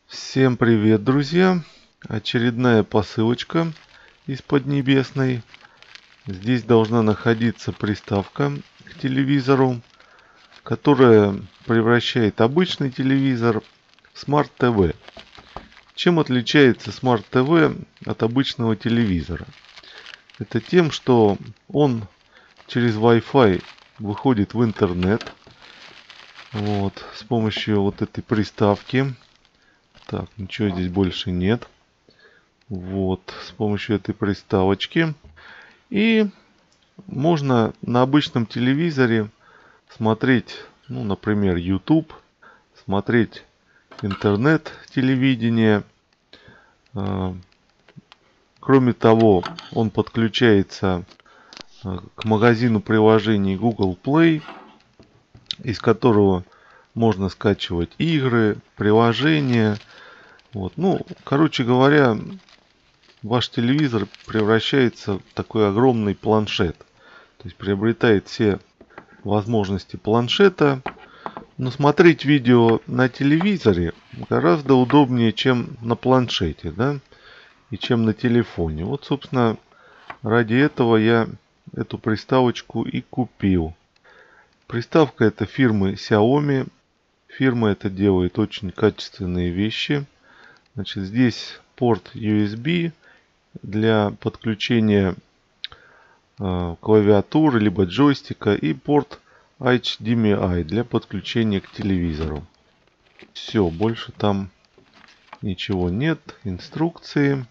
Всем привет, друзья! Очередная посылочка из Поднебесной. Здесь должна находиться приставка к телевизору, которая превращает обычный телевизор в Smart TV. Чем отличается Smart TV от обычного телевизора? Это тем, что он через Wi-Fi выходит в интернет. Вот, с помощью вот этой приставки. Так, ничего здесь больше нет. Вот, с помощью этой приставочки. И можно на обычном телевизоре смотреть, ну, например, YouTube, смотреть интернет-телевидение. Кроме того, он подключается к магазину приложений Google Play, из которого можно скачивать игры, приложения. Вот. Ну, короче говоря, ваш телевизор превращается в такой огромный планшет. То есть приобретает все возможности планшета. Но смотреть видео на телевизоре гораздо удобнее, чем на планшете, да, и чем на телефоне. Вот, собственно, ради этого я эту приставочку и купил. Приставка это фирмы Xiaomi. Фирма это делает очень качественные вещи. Значит, здесь порт USB для подключения клавиатуры либо джойстика и порт HDMI для подключения к телевизору. Все, больше там ничего нет. Инструкции.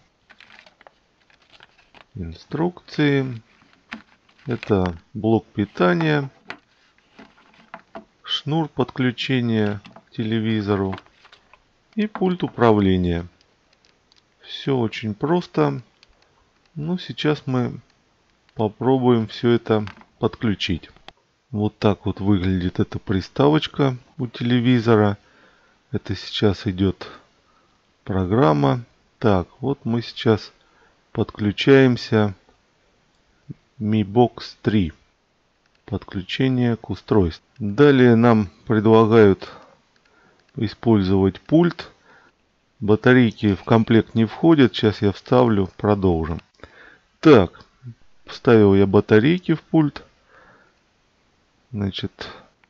Это блок питания, шнур подключения к телевизору и пульт управления. Все очень просто. Ну, сейчас мы попробуем все это подключить. Вот так вот выглядит эта приставочка у телевизора. Это сейчас идет программа. Так, вот мы сейчас подключаемся. Mi Box 3. Подключение к устройству. Далее нам предлагают использовать пульт. Батарейки в комплект не входят. Сейчас я вставлю, продолжим. Так, вставил я батарейки в пульт. Значит,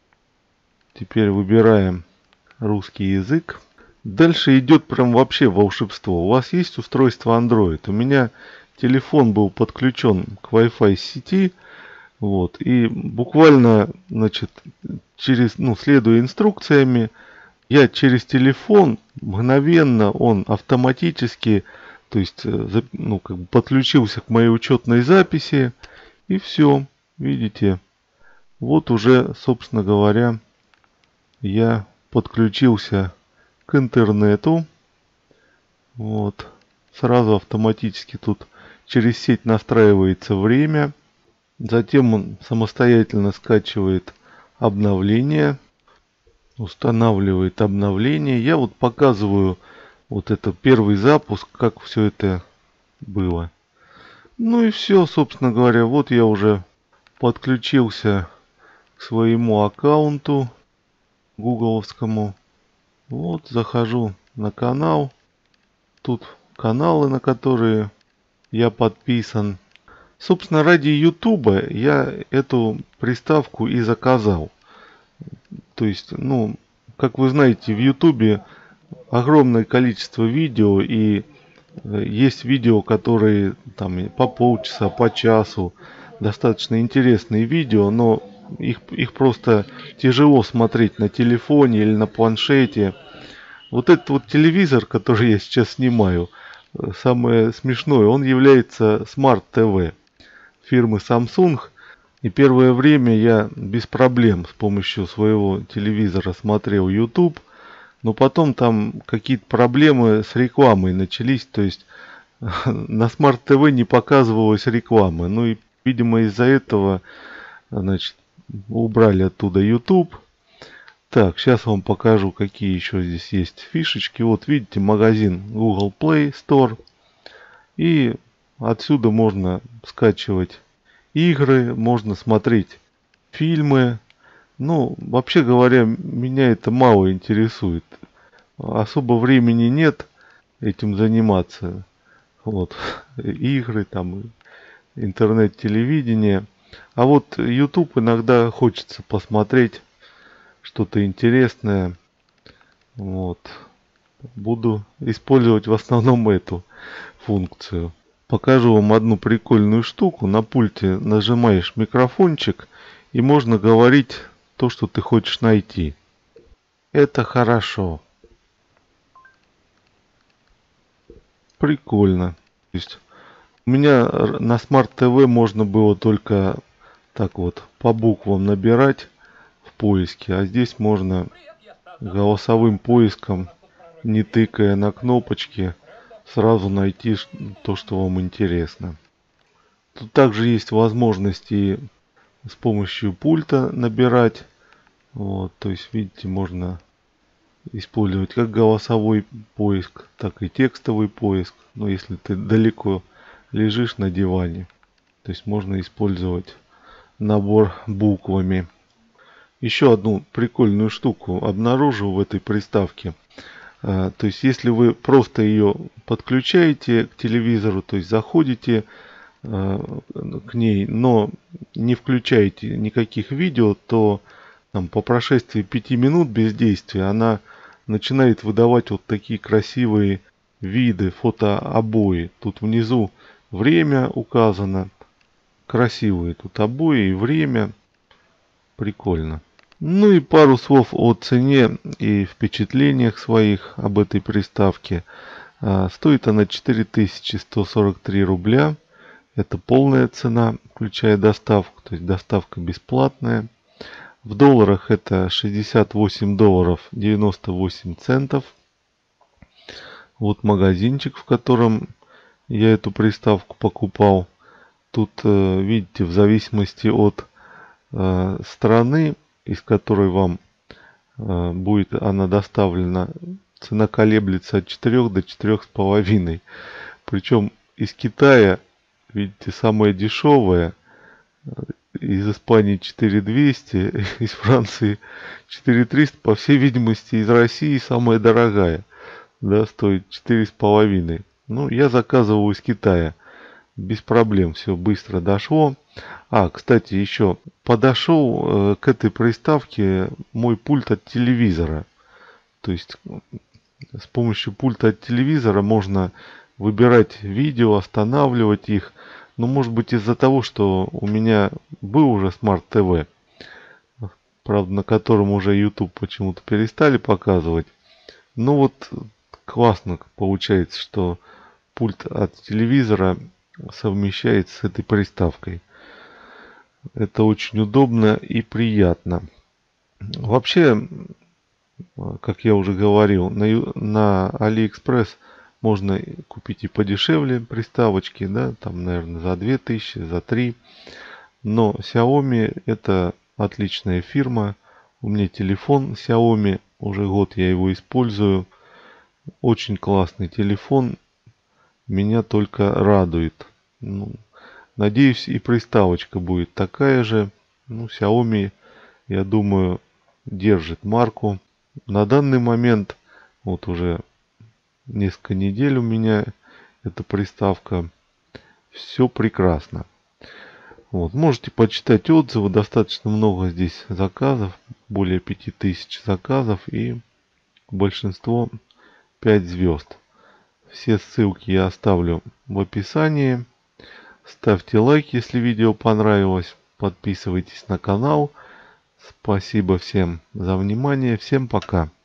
теперь выбираем русский язык. Дальше идет прям вообще волшебство. У вас есть устройство Android? У меня телефон был подключен к Wi-Fi сети. Вот, и буквально, значит, следуя инструкциями, я через телефон мгновенно, он автоматически, то есть, как бы подключился к моей учетной записи, и все, видите, вот уже, собственно говоря, я подключился к интернету, вот, сразу автоматически тут через сеть настраивается время, затем он самостоятельно скачивает обновление, устанавливает обновление. Я вот показываю вот это первый запуск, как все это было. Ну и все, собственно говоря, вот я уже подключился к своему аккаунту гугловскому. Вот, захожу на канал. Тут каналы, на которые я подписан. Собственно, ради Ютуба я эту приставку и заказал. То есть, ну, как вы знаете, в Ютубе огромное количество видео, и есть видео, которые там по полчаса, по часу, достаточно интересные видео, но их просто тяжело смотреть на телефоне или на планшете. Вот этот вот телевизор, который я сейчас снимаю, самое смешное, он является Smart TV фирмы Samsung. И первое время я без проблем с помощью своего телевизора смотрел YouTube. Но потом там какие-то проблемы с рекламой начались. То есть на Smart TV не показывалась реклама. Ну и, видимо, из-за этого, значит, убрали оттуда YouTube. Так, сейчас вам покажу, какие еще здесь есть фишечки. Вот видите, магазин Google Play Store. И отсюда можно скачивать игры, можно смотреть фильмы. Ну, вообще говоря, меня это мало интересует. особо времени нет этим заниматься. Вот. Игры там, интернет-телевидение. А вот YouTube иногда хочется посмотреть что-то интересное. Вот. Буду использовать в основном эту функцию. Покажу вам одну прикольную штуку. На пульте нажимаешь микрофончик, и можно говорить то, что ты хочешь найти. Это хорошо. Прикольно. То есть у меня на Smart TV можно было только так вот по буквам набирать в поиске, а здесь можно голосовым поиском, не тыкая на кнопочки, сразу найти то, что вам интересно. Тут также есть возможности с помощью пульта набирать. Вот, то есть, видите, можно использовать как голосовой поиск, так и текстовый поиск. Но если ты далеко лежишь на диване, то есть можно использовать набор буквами. Еще одну прикольную штуку обнаружил в этой приставке. То есть если вы просто ее подключаете к телевизору, то есть заходите к ней, но не включаете никаких видео, то там, по прошествии 5 минут бездействия она начинает выдавать вот такие красивые виды, фотообои. Тут внизу время указано. Красивые тут обои и время. Прикольно. Ну и пару слов о цене и впечатлениях своих об этой приставке. Стоит она 4143 рубля. Это полная цена, включая доставку, то есть доставка бесплатная. В долларах это 68 долларов 98 центов. Вот магазинчик, в котором я эту приставку покупал. Тут, видите, в зависимости от страны, из которой вам будет она доставлена, цена колеблется от 4 до 4,5. Причем из Китая, видите, самая дешевая, из Испании 4200, из Франции 4300, по всей видимости, из России самая дорогая, да, стоит 4,5. Ну, я заказывал из Китая, без проблем, все быстро дошло. Кстати, еще подошел к этой приставке мой пульт от телевизора. То есть с помощью пульта от телевизора можно выбирать видео, останавливать их. Но может быть из-за того, что у меня был уже Smart TV, правда на котором уже YouTube почему-то перестали показывать. Но вот классно получается, что пульт от телевизора совмещается с этой приставкой. Это очень удобно и приятно. Вообще, как я уже говорил, на AliExpress можно купить и подешевле приставочки, да, там, наверное, за 2000, за 3. Но Xiaomi это отличная фирма. У меня телефон Xiaomi, уже год я его использую. Очень классный телефон, меня только радует. Ну, надеюсь, и приставочка будет такая же. Ну, Xiaomi, я думаю, держит марку. На данный момент, вот уже несколько недель у меня эта приставка. Все прекрасно. Вот, можете почитать отзывы. Достаточно много здесь заказов. Более 5000 заказов. И большинство 5 звезд. Все ссылки я оставлю в описании. Ставьте лайк, если видео понравилось. Подписывайтесь на канал. Спасибо всем за внимание. Всем пока.